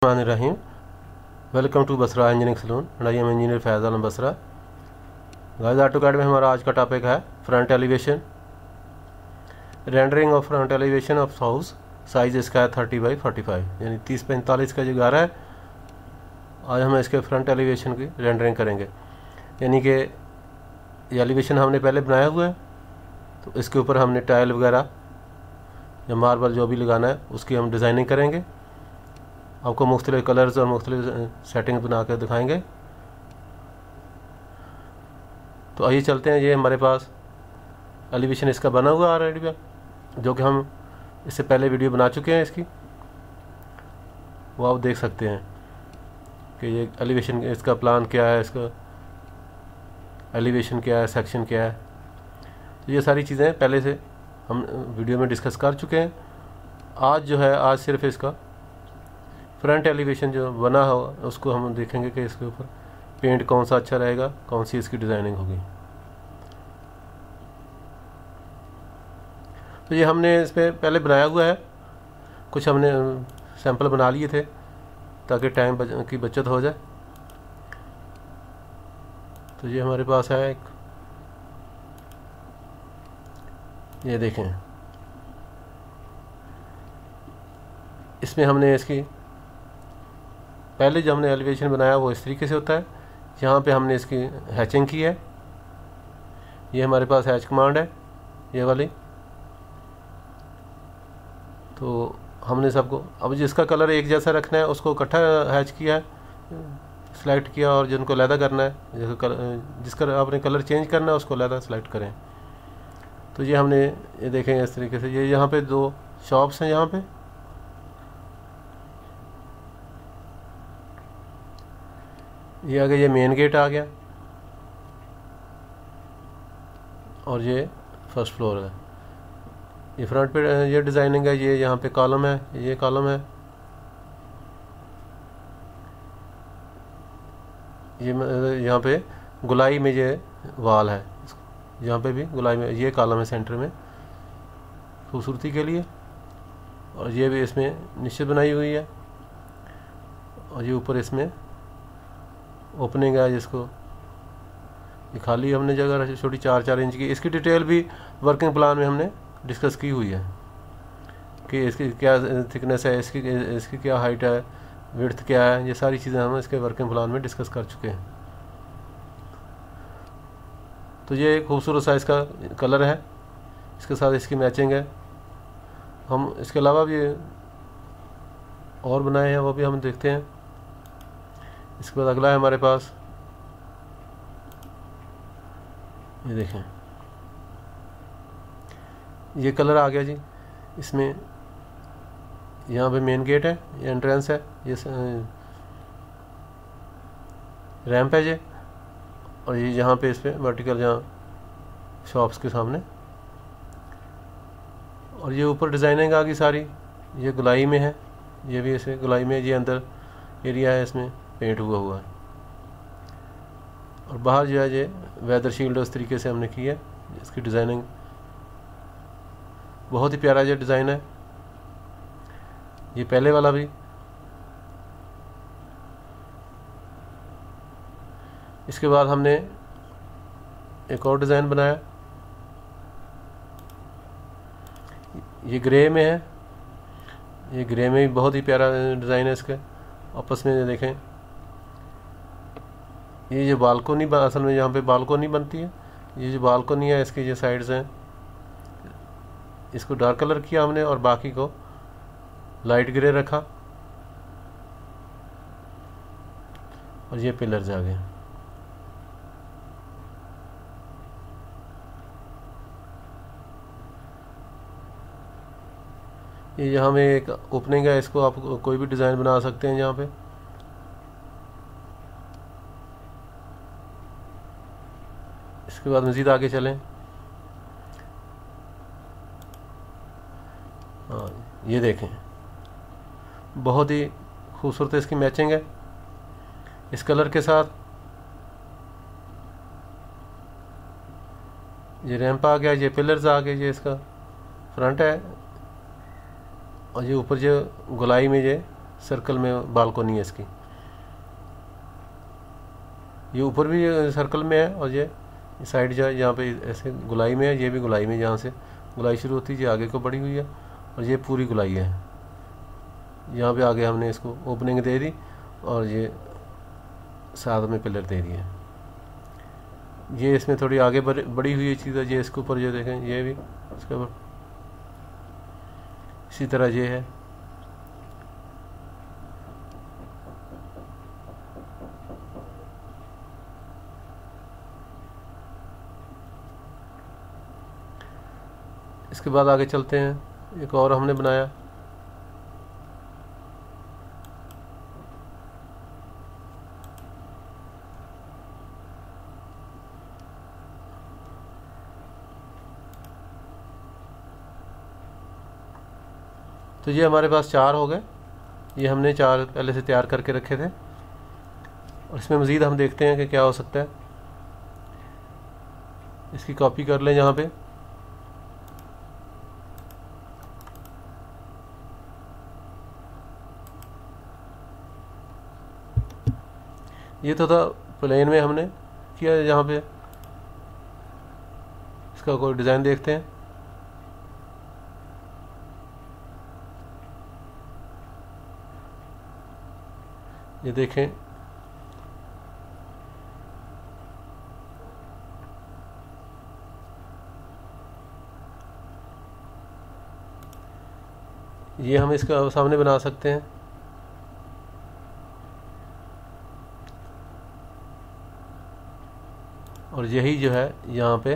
Rahim. Welcome to Basra engineering saloon and I am engineer Faiz Alam Basra. Guys, AutoCAD में हमारा आज का टॉपिक है front elevation, rendering of front elevation of house. Size इसका है 30x45 यानी 30x45 का जो घर है। आज हम इसके फ्रंट एलिवेशन की रेंडरिंग करेंगे, यानी कि ये एलिवेशन हमने पहले बनाया हुआ है, तो इसके ऊपर हमने टाइल वगैरह या मार्बल जो भी लगाना है उसकी हम डिज़ाइनिंग करेंगे। आपको मुख्तलिफ कलर्स और मुख्तलिफ सेटिंग बना कर दिखाएंगे। तो आइए चलते हैं। ये हमारे पास एलिवेशन इसका बना हुआ ऑलरेडी है, जो कि हम इससे पहले वीडियो बना चुके हैं इसकी, वो आप देख सकते हैं कि ये एलिवेशन इसका प्लान क्या है, इसका एलिवेशन क्या है, सेक्शन क्या है। तो ये सारी चीज़ें पहले से हम वीडियो में डिस्कस कर चुके हैं। आज जो है, आज सिर्फ इसका फ्रंट एलिवेशन जो बना हो उसको हम देखेंगे कि इसके ऊपर पेंट कौन सा अच्छा रहेगा, कौन सी इसकी डिज़ाइनिंग होगी। तो ये हमने इस पर पहले बनाया हुआ है, कुछ हमने सैंपल बना लिए थे ताकि टाइम की बचत हो जाए। तो ये हमारे पास है एक, ये देखें, इसमें हमने इसकी पहले जो हमने एलिवेशन बनाया वो इस तरीके से होता है। यहाँ पे हमने इसकी हैचिंग की है, ये हमारे पास हैच कमांड है ये वाली। तो हमने सबको अब जिसका कलर एक जैसा रखना है उसको इकट्ठा हैच किया है, सेलेक्ट किया, और जिनको लैदा करना है, जिसका आपने कलर चेंज करना है उसको लैदा सेलेक्ट करें। तो ये हमने ये देखें इस तरीके से। ये यहाँ पे दो शॉप्स हैं, यहाँ पे ये आ गया, ये मेन गेट आ गया, और ये फर्स्ट फ्लोर है। ये फ्रंट पे ये डिज़ाइनिंग है। ये यहाँ पे कॉलम है, ये कॉलम है, ये यहाँ पे गुलाई में ये वाल है, यहाँ पे भी गुलाई में ये कॉलम है सेंटर में खूबसूरती के लिए, और ये भी इसमें निश्चित बनाई हुई है। और ये ऊपर इसमें ओपनिंग है, जिसको ये खाली हमने जगह रखी छोटी 4-4 इंच की। इसकी डिटेल भी वर्किंग प्लान में हमने डिस्कस की हुई है कि इसकी क्या थिकनेस है, इसकी क्या हाइट है, विड्थ क्या है। ये सारी चीज़ें हम इसके वर्किंग प्लान में डिस्कस कर चुके हैं। तो ये एक खूबसूरत सा इसका कलर है, इसके साथ इसकी मैचिंग है। हम इसके अलावा भी और बनाए हैं, वो भी हम देखते हैं। इसके बाद अगला है हमारे पास, ये देखें, ये कलर आ गया जी। इसमें यहाँ पे मेन गेट है, ये एंट्रेंस है, ये रैंप है ये, और ये यहाँ पे इस पर वर्टिकल जहाँ शॉप्स के सामने, और ये ऊपर डिज़ाइनिंग आ गई सारी। ये गुलाई में है, ये भी ऐसे गुलाई में, ये अंदर एरिया है, इसमें पेंट हुआ है। और बाहर जो है ये वेदर शील्ड उस तरीके से हमने की है। इसकी डिज़ाइनिंग बहुत ही प्यारा ये डिज़ाइन है। ये पहले वाला भी, इसके बाद हमने एक और डिज़ाइन बनाया, ये ग्रे में है। ये ग्रे में भी बहुत ही प्यारा डिज़ाइन है इसके आपस में। देखें, ये जो बालकोनी असल में यहाँ पे बालकोनी बनती है, ये जो बालकोनी है इसकी जो साइड्स हैं, इसको डार्क कलर किया हमने और बाकी को लाइट ग्रे रखा, और ये पिलर्स आ गए। ये यहाँ में एक ओपनिंग है, इसको आप कोई भी डिज़ाइन बना सकते हैं यहाँ पे। इसके बाद मज़ीद आगे चलें। हाँ, ये देखें, बहुत ही खूबसूरत इसकी मैचिंग है इस कलर के साथ। ये रैंप आ गया, ये पिलर्स आ गए, ये इसका फ्रंट है, और ये ऊपर जो गुलाई में ये सर्कल में बालकोनी है इसकी। ये ऊपर भी सर्कल में है और ये साइड जो है यहाँ पे ऐसे गुलाई में है, ये भी गुलाई में, जहाँ से गुलाई शुरू होती है ये आगे को बढ़ी हुई है और ये पूरी गुलाई है। यहाँ पे आगे हमने इसको ओपनिंग दे दी और ये साथ में पिलर दे दिए। ये इसमें थोड़ी आगे बढ़ी हुई चीज़ है, ये इसके ऊपर जो देखें ये भी इसके ऊपर इसी तरह ये है। इसके बाद आगे चलते हैं, एक और हमने बनाया। तो ये हमारे पास 4 हो गए। ये हमने 4 पहले से तैयार करके रखे थे और इसमें मज़ीद हम देखते हैं कि क्या हो सकता है। इसकी कॉपी कर लें यहाँ पे। ये तो था प्लेन में हमने किया, यहाँ पे इसका कोई डिज़ाइन देखते हैं। ये देखें, ये हम इसका सामने बना सकते हैं। और यही जो है यहाँ पे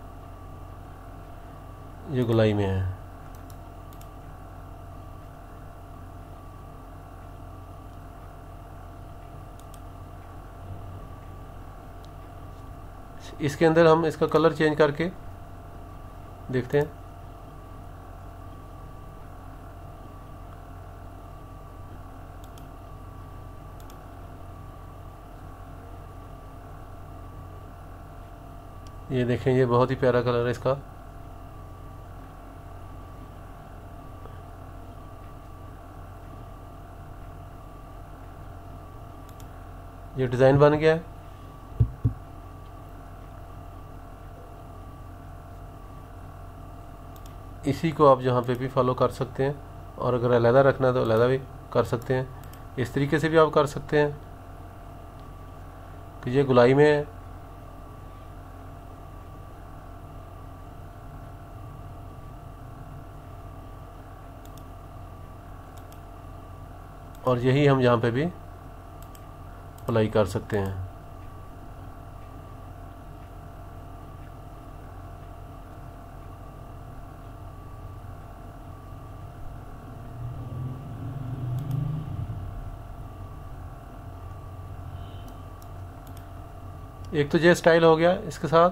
ये गुलाई में है। इसके अंदर हम इसका कलर चेंज करके देखते हैं। ये देखें, ये बहुत ही प्यारा कलर है इसका। ये डिज़ाइन बन गया है। इसी को आप जहाँ पे भी फॉलो कर सकते हैं और अगर अलहदा रखना है तो अलहदा भी कर सकते हैं। इस तरीके से भी आप कर सकते हैं कि ये गुलाई में है और यही हम यहाँ पे भी अप्लाई कर सकते हैं। एक तो ये स्टाइल हो गया। इसके साथ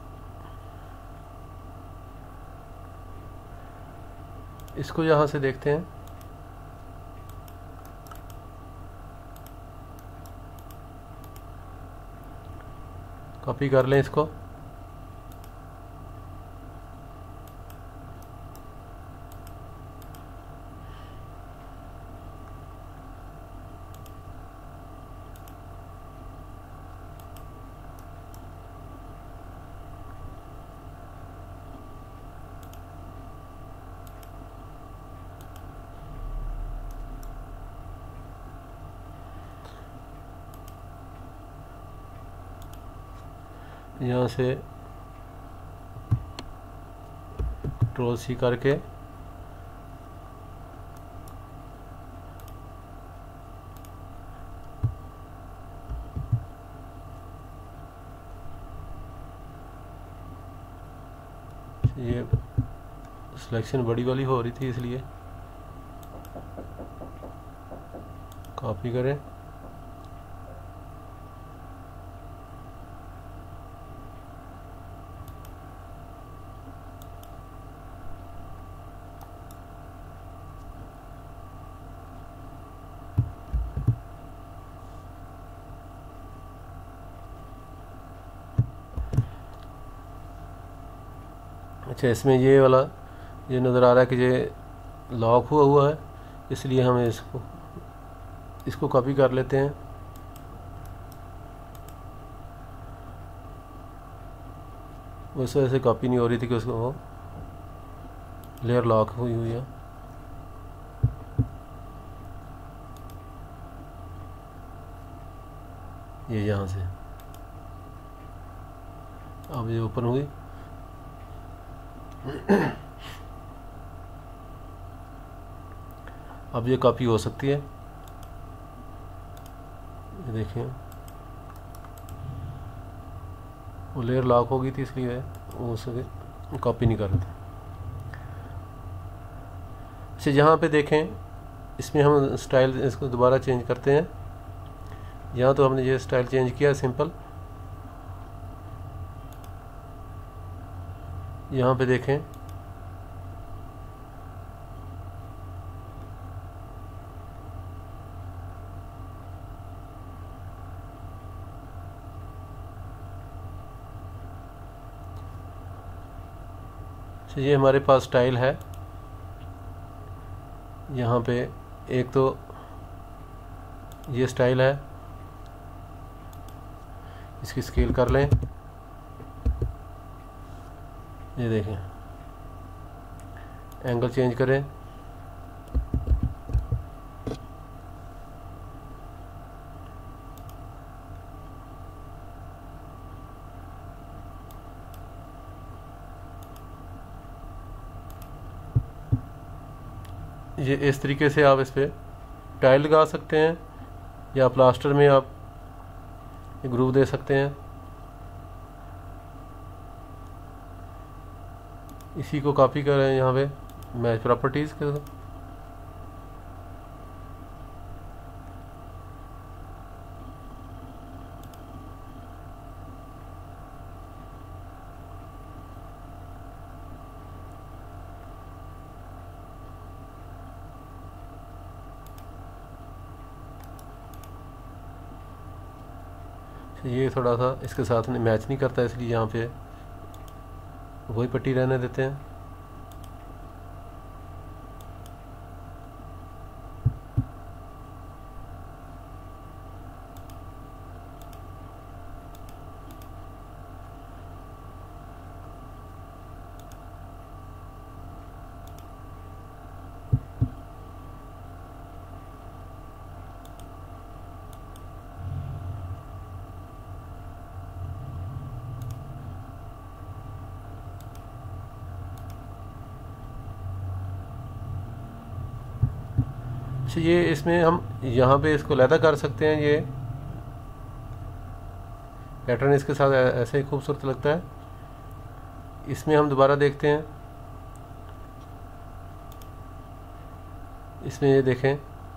इसको यहाँ से देखते हैं। कॉपी कर लें इसको। यहाँ से कंट्रोल C करके ये सिलेक्शन बड़ी वाली हो रही थी इसलिए कॉपी करें। अच्छा, इसमें ये वाला ये नज़र आ रहा है कि ये लॉक हुआ है, इसलिए हमें इसको इसको कॉपी कर लेते हैं। वैसे ऐसे कॉपी नहीं हो रही थी कि उसको वो लेयर लॉक हुई हुई है। ये यहाँ से अब ये ओपन हुई। अब ये कॉपी हो सकती है। ये देखिए वो लेयर लॉक हो गई थी इसलिए वो उसे कॉपी नहीं कर रहे थे। अच्छा यहाँ पे देखें, इसमें हम स्टाइल इसको दोबारा चेंज करते हैं। यहाँ तो हमने ये स्टाइल चेंज किया सिंपल। यहाँ पे देखें ये हमारे पास स्टाइल है। यहाँ पे एक तो ये स्टाइल है, इसकी स्केल कर लें। ये देखें एंगल चेंज करें। ये इस तरीके से आप इस पर टाइल लगा सकते हैं या प्लास्टर में आप ग्रूव दे सकते हैं। इसी को कॉपी करें यहाँ पे मैच प्रॉपर्टीज़ के। ये थोड़ा सा इसके साथ में मैच नहीं करता, इसलिए यहाँ पे वही पट्टी रहने देते हैं। अच्छा ये इसमें हम यहाँ पे इसको लैदा कर सकते हैं। ये पैटर्न इसके साथ ऐसे ही खूबसूरत लगता है। इसमें हम दोबारा देखते हैं, इसमें ये देखें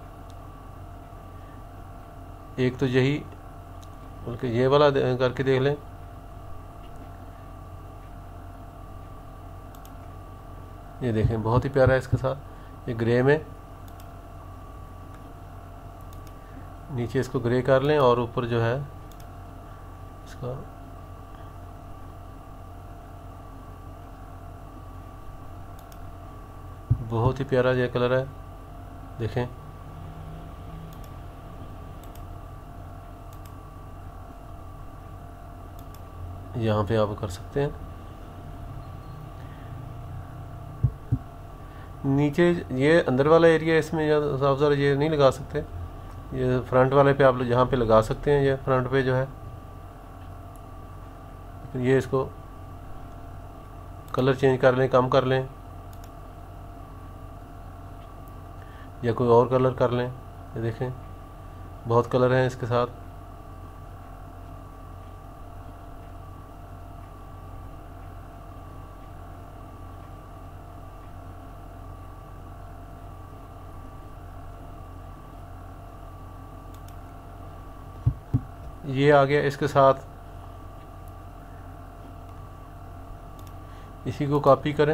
एक तो यही बल्कि ये वाला करके देख लें। ये देखें बहुत ही प्यारा है इसके साथ। ये ग्रे में नीचे इसको ग्रे कर लें और ऊपर जो है इसका बहुत ही प्यारा ये कलर है। देखें यहाँ पे आप कर सकते हैं। नीचे ये अंदर वाला एरिया इसमें साफ ज़रा ये नहीं लगा सकते। ये फ्रंट वाले पे आप यहाँ पे लगा सकते हैं। ये फ्रंट पे जो है ये इसको कलर चेंज कर लें, कम कर लें या कोई और कलर कर लें। ये देखें बहुत कलर हैं इसके साथ। ये आ गया इसके साथ। इसी को कॉपी करें,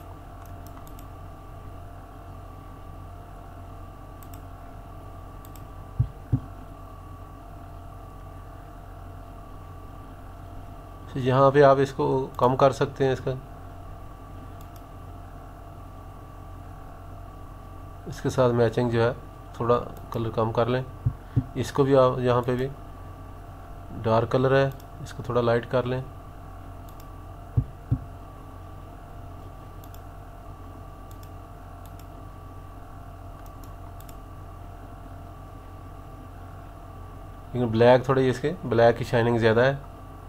यहाँ पे आप इसको कम कर सकते हैं। इसके साथ मैचिंग जो है थोड़ा कलर कम कर लें। इसको भी आप यहाँ पे भी डार्क कलर है, इसको थोड़ा लाइट कर लें। लेकिन ब्लैक थोड़ी, इसके ब्लैक की शाइनिंग ज़्यादा है।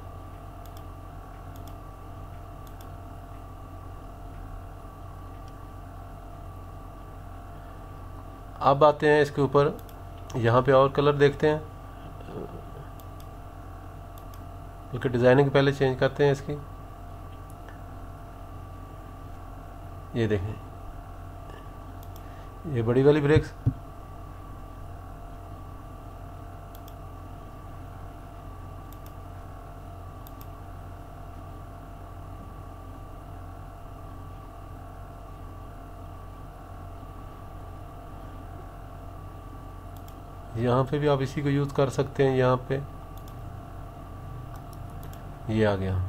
अब आते हैं इसके ऊपर, यहाँ पे और कलर देखते हैं, बल्कि डिज़ाइनिंग पहले चेंज करते हैं इसकी। ये देखें, ये बड़ी वाली ब्रेक्स, यहाँ पे भी आप इसी को यूज़ कर सकते हैं। यहाँ पे ये आ गया,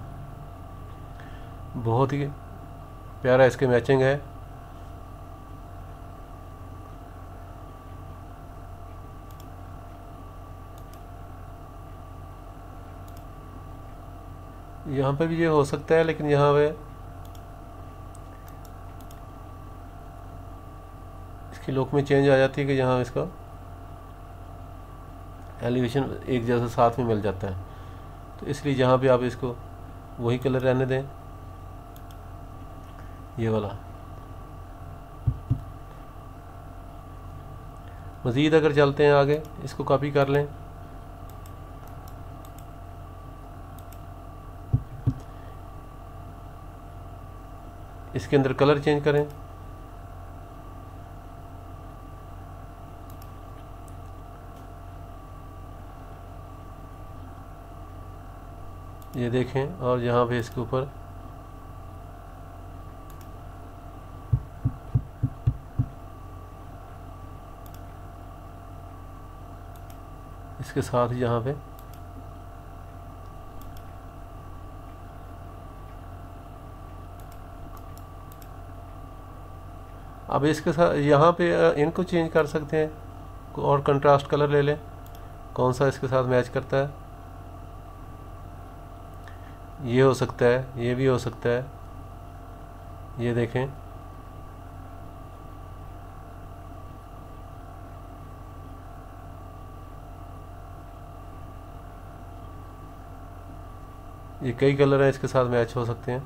बहुत ही प्यारा इसके मैचिंग है। यहाँ पे भी ये हो सकता है, लेकिन यहाँ पे इसकी लुक में चेंज आ जाती है कि यहाँ इसका एलिवेशन एक जैसा साथ में मिल जाता है, तो इसलिए जहाँ भी आप इसको वही कलर रहने दें, ये वाला। मज़ीद अगर चलते हैं आगे, इसको कॉपी कर लें। इसके अंदर कलर चेंज करें। ये देखें, और यहाँ पे इसके ऊपर इसके साथ ही यहाँ पे अब इसके साथ यहाँ पे इनको चेंज कर सकते हैं, और कंट्रास्ट कलर ले लें, कौन सा इसके साथ मैच करता है। ये हो सकता है, ये भी हो सकता है। ये देखें, ये कई कलर हैं इसके साथ मैच हो सकते हैं।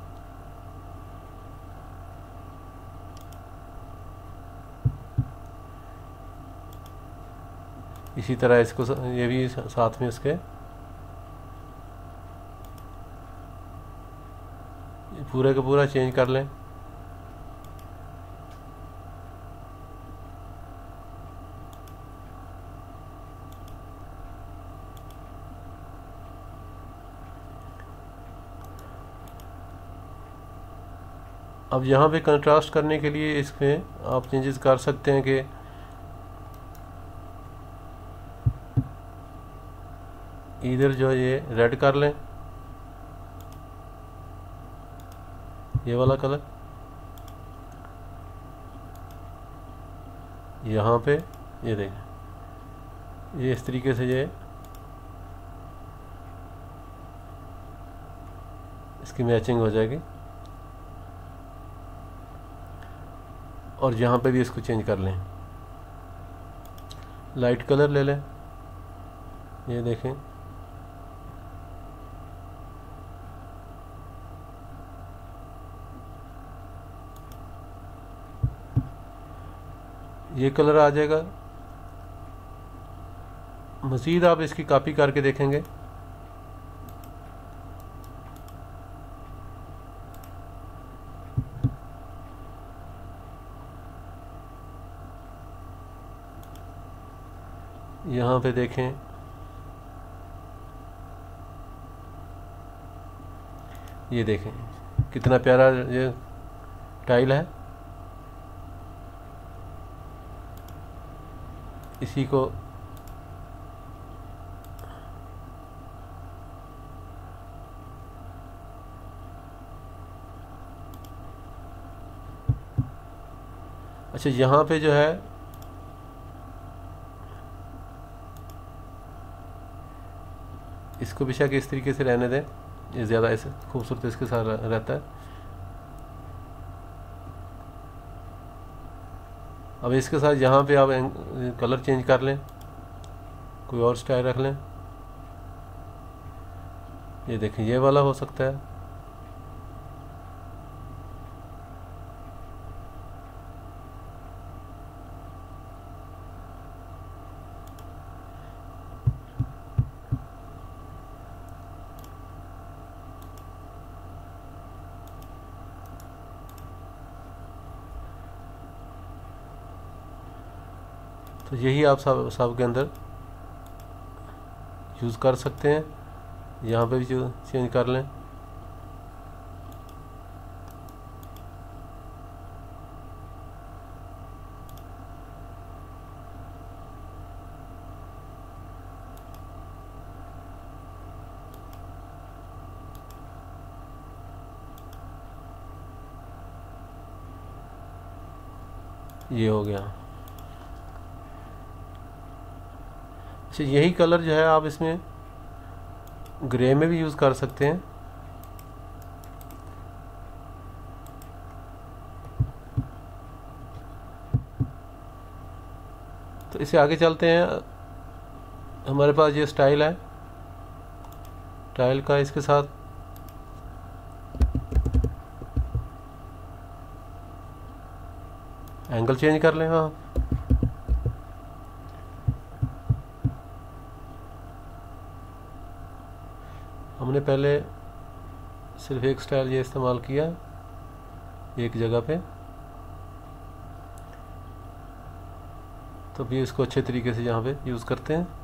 इसी तरह इसको ये भी साथ में इसके पूरे का पूरा चेंज कर लें। अब यहाँ पे कंट्रास्ट करने के लिए इसमें आप चेंजेस कर सकते हैं कि इधर जो ये रेड कर लें, ये वाला कलर यहाँ पे, ये देखें, ये इस तरीके से ये इसकी मैचिंग हो जाएगी। और यहाँ पे भी इसको चेंज कर लें, लाइट कलर ले लें। ये देखें, ये कलर आ जाएगा। मज़ीद आप इसकी कॉपी करके देखेंगे, यहाँ पे देखें, ये देखें कितना प्यारा ये टाइल है। इसी को अच्छा, यहाँ पे जो है इसको भी शायद इस तरीके से रहने दें, ये ज़्यादा ऐसे खूबसूरत इसके साथ रहता है। अब इसके साथ यहाँ पे आप कलर चेंज कर लें, कोई और स्टाइल रख लें। ये देखें, ये वाला हो सकता है। तो यही आप सब के अंदर यूज़ कर सकते हैं। यहाँ पे भी जो चेंज कर लें। ये हो गया। अच्छा, यही कलर जो है आप इसमें ग्रे में भी यूज़ कर सकते हैं। तो इसे आगे चलते हैं। हमारे पास ये स्टाइल है, स्टाइल का इसके साथ एंगल चेंज कर लें। हाँ, हमने पहले सिर्फ एक स्टाइल ये इस्तेमाल किया एक जगह पे, तो भी इसको अच्छे तरीके से यहाँ पे यूज़ करते हैं।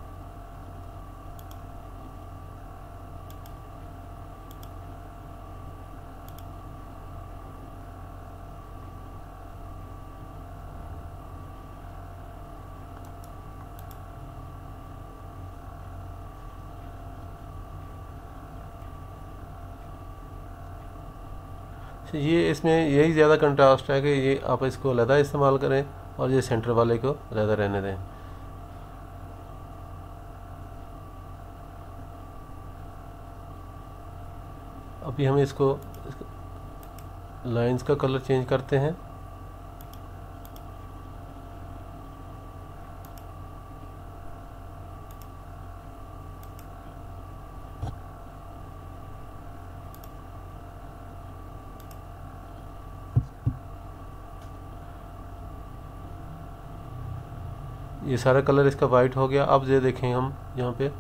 ये इसमें यही ज़्यादा कंट्रास्ट है कि ये आप इसको अलग इस्तेमाल करें और ये सेंटर वाले को अलग रहने दें। अभी हम इसको लाइंस का कलर चेंज करते हैं। ये सारा कलर इसका वाइट हो गया। अब ये देखें, हम यहाँ पे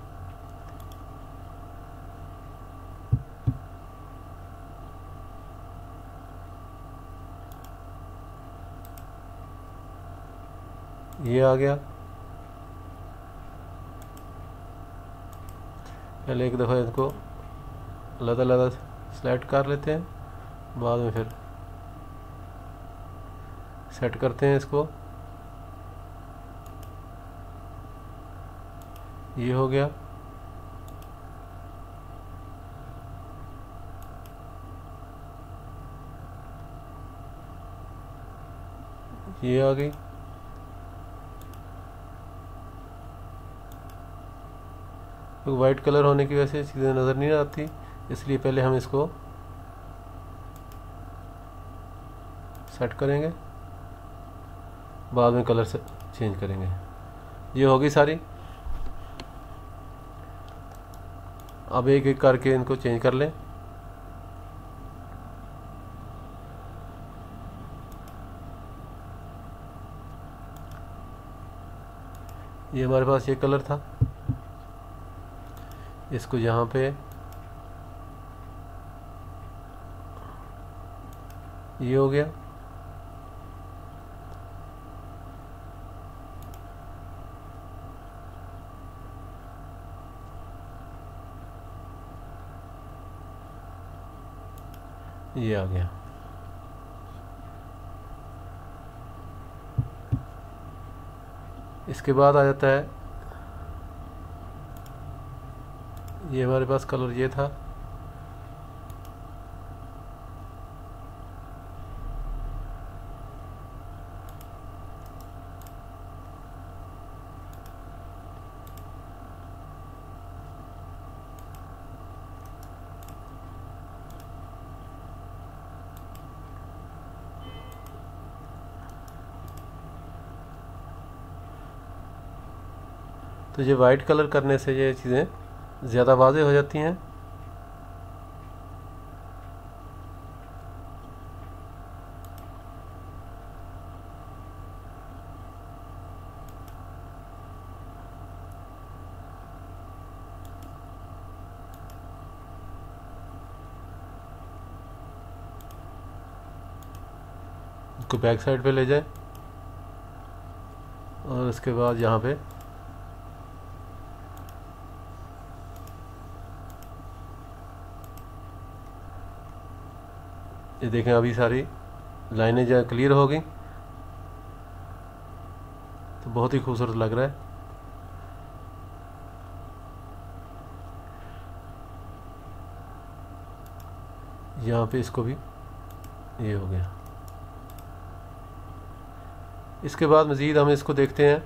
ये आ गया। पहले एक दफ़ा इसको अलग अलग सेलेक्ट कर लेते हैं, बाद में फिर सेट करते हैं इसको। ये हो गया। ये आ गई। तो वाइट कलर होने की वजह से चीज़ें नज़र नहीं आती, इसलिए पहले हम इसको सेट करेंगे, बाद में कलर से चेंज करेंगे। ये होगी सारी। अब एक एक करके इनको चेंज कर लें। ये हमारे पास ये कलर था, इसको यहाँ पे ये हो गया। ये आ गया। इसके बाद आ जाता है, ये हमारे पास कलर ये था, तो ये वाइट कलर करने से ये चीज़ें ज़्यादा वाज़ेह हो जाती हैं। इसको बैक साइड पे ले जाए और उसके बाद यहाँ पे ये देखें अभी सारी लाइनें जो क्लियर हो गई, तो बहुत ही खूबसूरत लग रहा है। यहाँ पे इसको भी ये हो गया। इसके बाद मज़ीद हम इसको देखते हैं।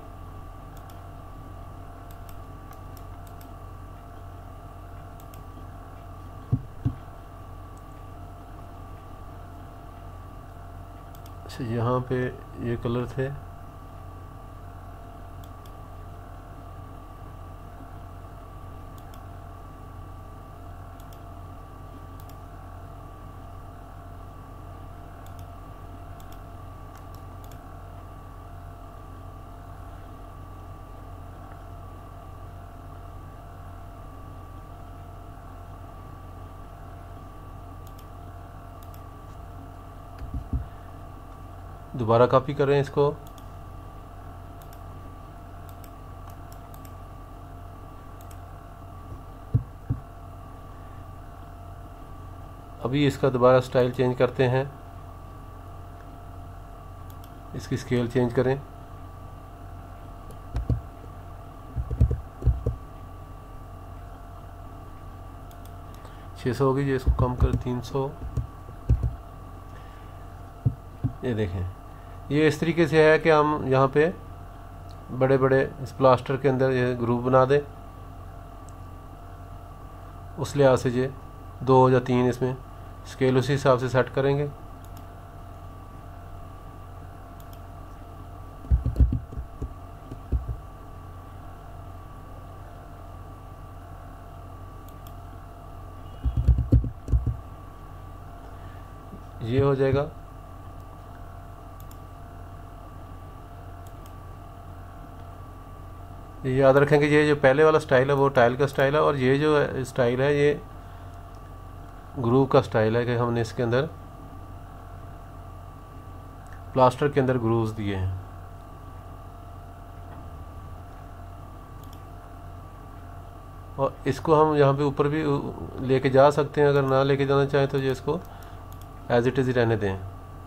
अच्छा, यहाँ पे ये कलर थे, दोबारा कॉपी करें इसको। अभी इसका दोबारा स्टाइल चेंज करते हैं, इसकी स्केल चेंज करें। छः सौ होगी, जो इसको कम कर 300। ये देखें, ये इस तरीके से है कि हम यहाँ पे बड़े बड़े इस प्लास्टर के अंदर ये ग्रुप बना दें। उस लिहाज से ये 2 या 3 इसमें स्केल उसी हिसाब से सेट करेंगे। ये हो जाएगा। ये याद रखें कि ये जो पहले वाला स्टाइल है वो टाइल का स्टाइल है, और ये जो स्टाइल है ये ग्रूव का स्टाइल है कि हमने इसके अंदर प्लास्टर के अंदर ग्रूव्स दिए हैं। और इसको हम यहाँ पे ऊपर भी लेके जा सकते हैं, अगर ना लेके जाना चाहें तो ये इसको एज इट इज़ ही रहने दें।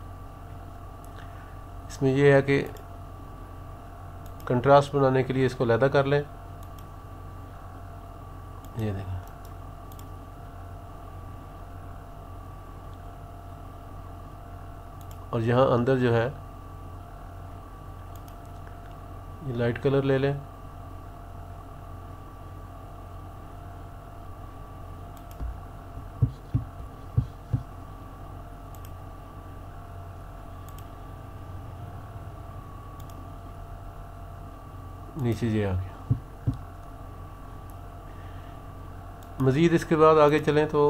इसमें यह है कि कंट्रास्ट बनाने के लिए इसको अलहदा कर लें। ये देखें, और यहाँ अंदर जो है ये लाइट कलर ले लें। नीचे ये आ गया। मज़ीद इसके बाद आगे चलें तो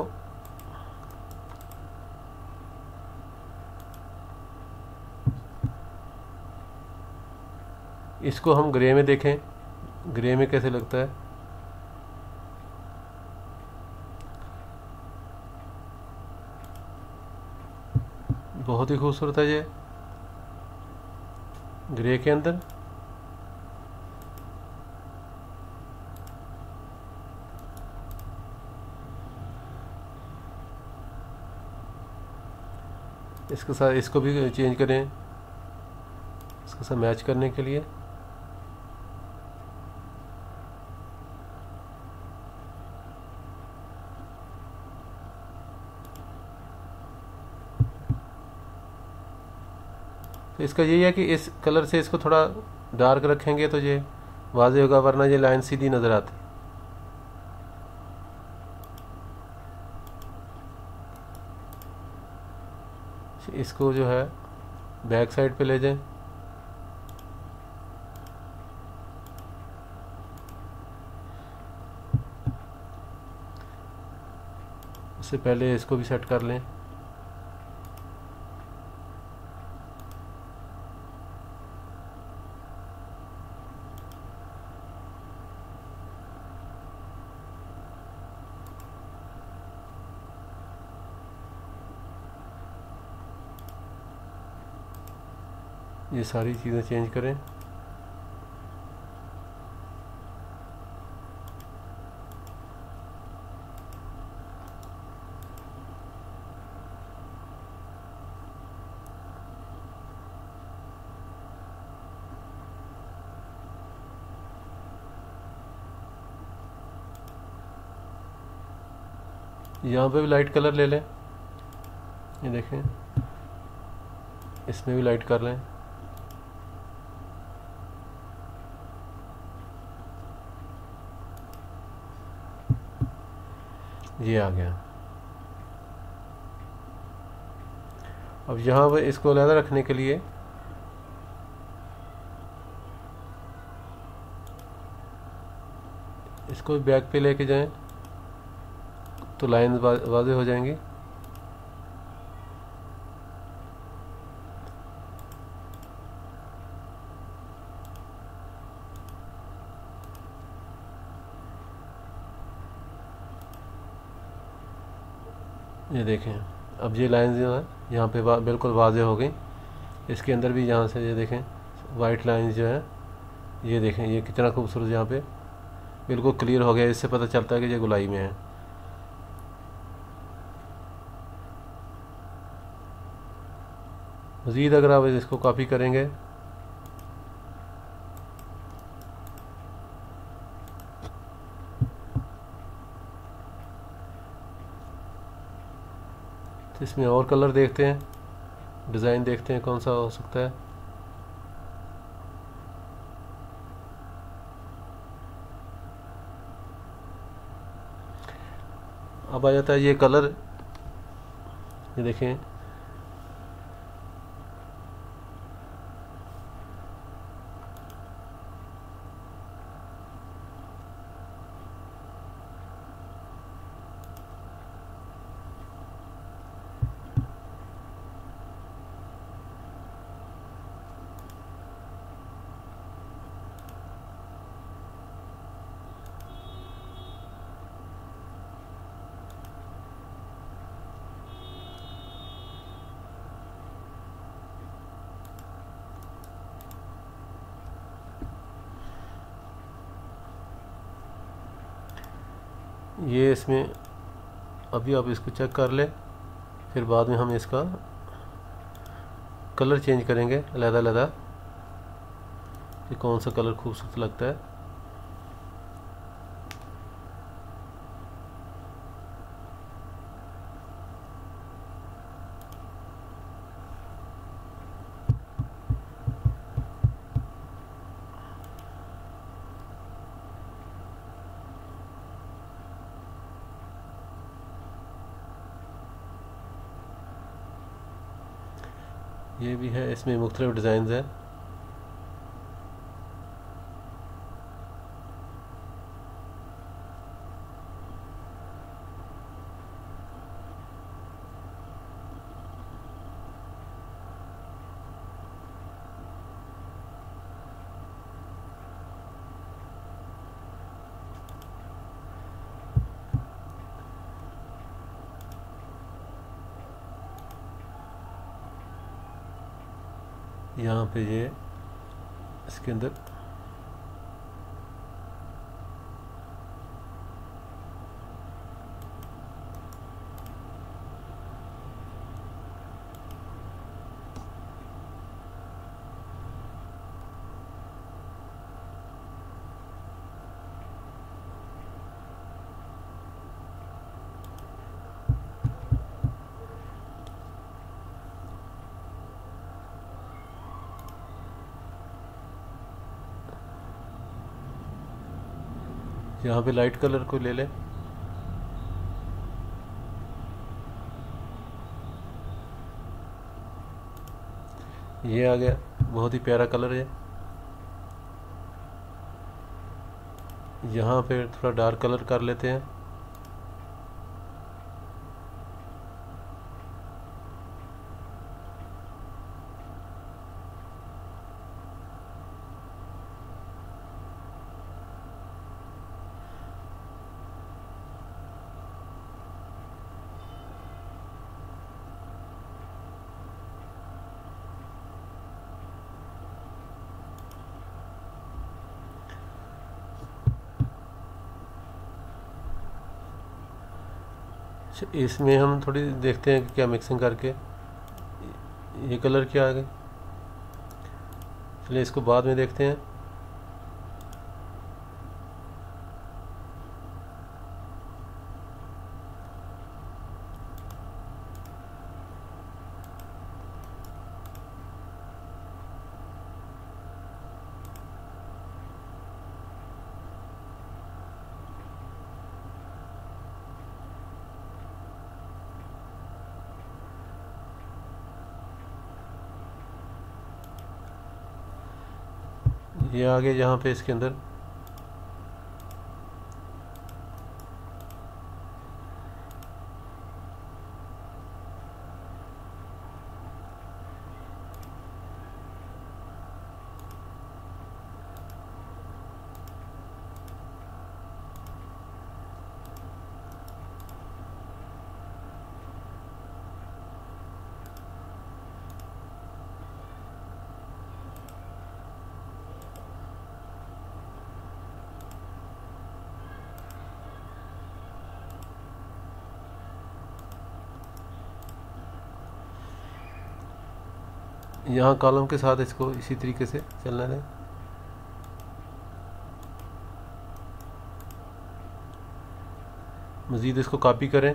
इसको हम ग्रे में देखें, ग्रे में कैसे लगता है। बहुत ही खूबसूरत है ये ग्रे के अंदर। इसके साथ इसको भी चेंज करें इसके साथ मैच करने के लिए। तो इसका यही है कि इस कलर से इसको थोड़ा डार्क रखेंगे तो ये वाज़ेह होगा, वरना ये लाइन सीधी नज़र आती। इसको जो है बैक साइड पे ले जाएं। उससे पहले इसको भी सेट कर लें। ये सारी चीज़ें चेंज करें। यहाँ पे भी लाइट कलर ले लें, ये देखें, इसमें भी लाइट कर लें। ये आ गया। अब यहाँ पे इसको अलग रखने के लिए इसको बैक पे लेके जाएं तो लाइन वाज़े हो जाएंगी। ये देखें, अब ये लाइन जो है यहाँ पे बिल्कुल वाज़े हो गई। इसके अंदर भी यहाँ से ये देखें वाइट लाइन जो है, ये देखें ये कितना खूबसूरत यहाँ पे बिल्कुल क्लियर हो गया। इससे पता चलता है कि ये गोलाई में है। मज़ीद अगर आप इसको कॉपी करेंगे तो इसमें और कलर देखते हैं, डिज़ाइन देखते हैं कौन सा हो सकता है। अब आ जाता है ये कलर, ये देखें ये इसमें अभी आप इसको चेक कर लें, फिर बाद में हम इसका कलर चेंज करेंगे अलग-अलग कि कौन सा कलर खूबसूरत लगता है। ये भी है, इसमें मुख्तलिफ डिज़ाइन हैं। यहाँ पे ये इसके अंदर यहाँ पे लाइट कलर को ले लें। ये आ गया, बहुत ही प्यारा कलर है। यहाँ पे थोड़ा डार्क कलर कर लेते हैं। इसमें हम थोड़ी देखते हैं कि क्या मिक्सिंग करके ये कलर क्या आ गए, चलिए इसको बाद में देखते हैं। ये आगे जहाँ पे इसके अंदर यहाँ कॉलम के साथ इसको इसी तरीके से चलना है। मज़ीद इसको कॉपी करें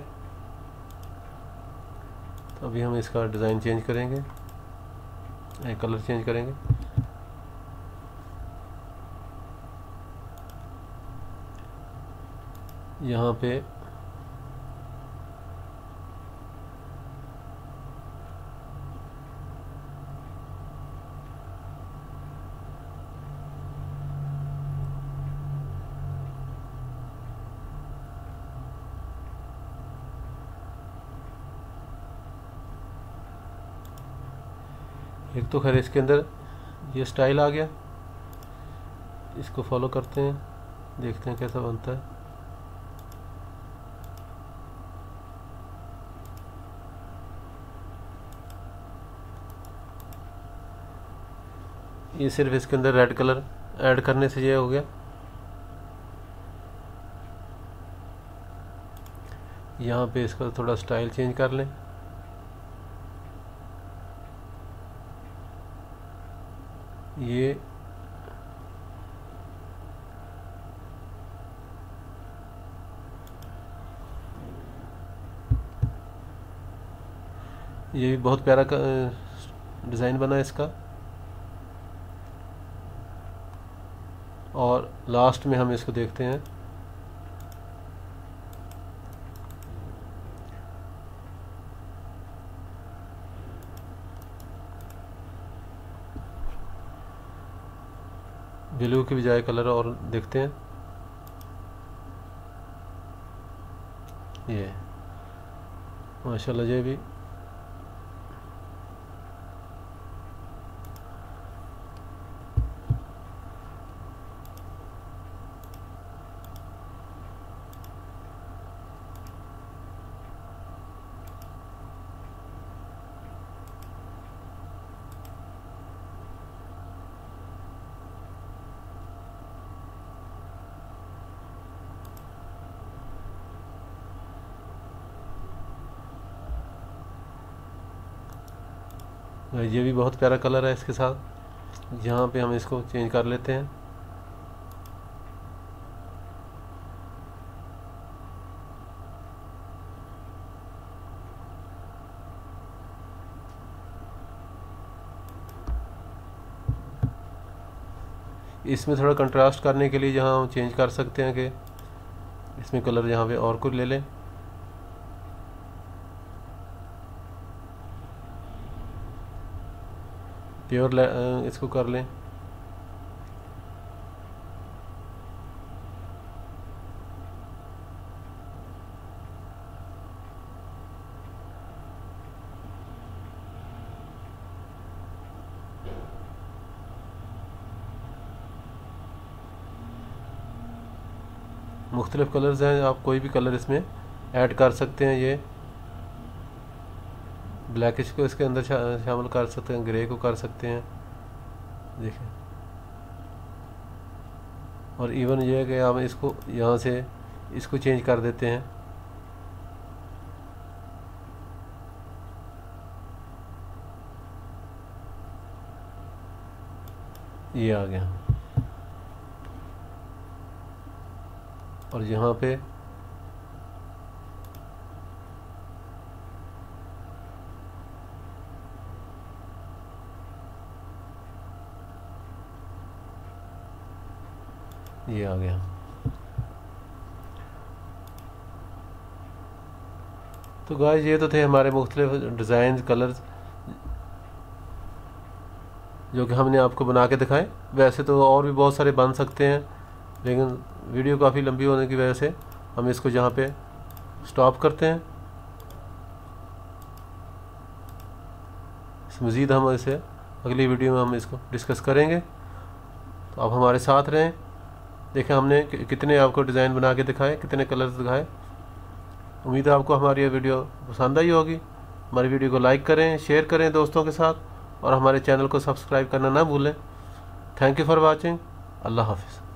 तो अभी हम इसका डिज़ाइन चेंज करेंगे, कलर चेंज करेंगे। यहाँ पे एक तो खैर इसके अंदर ये स्टाइल आ गया, इसको फॉलो करते हैं, देखते हैं कैसा बनता है। ये सिर्फ इसके अंदर रेड कलर ऐड करने से ये हो गया। यहाँ पे इसका थोड़ा स्टाइल चेंज कर लें। ये भी बहुत प्यारा डिज़ाइन बना है इसका। और लास्ट में हम इसको देखते हैं। ब्लू के बजाय कलर और देखते हैं। ये माशाल्लाह ये भी बहुत प्यारा कलर है इसके साथ। यहाँ पे हम इसको चेंज कर लेते हैं। इसमें थोड़ा कंट्रास्ट करने के लिए जहाँ हम चेंज कर सकते हैं कि इसमें कलर यहाँ पे और कुछ ले लें। प्योर इसको कर लें। मुख्तलिफ कलर्स हैं, आप कोई भी कलर इसमें ऐड कर सकते हैं। ये ब्लैकिश को इसके अंदर शामिल कर सकते हैं, ग्रे को कर सकते हैं, देखें। और इवन ये है कि हम इसको यहाँ से इसको चेंज कर देते हैं। ये आ गया। और यहाँ पे ये आ गया। तो गाइस ये तो थे हमारे मुख्तलिफ डिज़ाइन कलर्स जो कि हमने आपको बना के दिखाए। वैसे तो और भी बहुत सारे बन सकते हैं, लेकिन वीडियो काफ़ी लंबी होने की वजह से हम इसको यहाँ पे स्टॉप करते हैं। मज़ीद हम इसे अगली वीडियो में हम इसको डिस्कस करेंगे। तो आप हमारे साथ रहें। देखें हमने कितने आपको डिज़ाइन बना के दिखाए, कितने कलर्स दिखाए। उम्मीद है आपको हमारी ये वीडियो पसंद आई होगी। हमारी वीडियो को लाइक करें, शेयर करें दोस्तों के साथ, और हमारे चैनल को सब्सक्राइब करना ना भूलें। Thank you for watching. अल्लाह हाफिज़।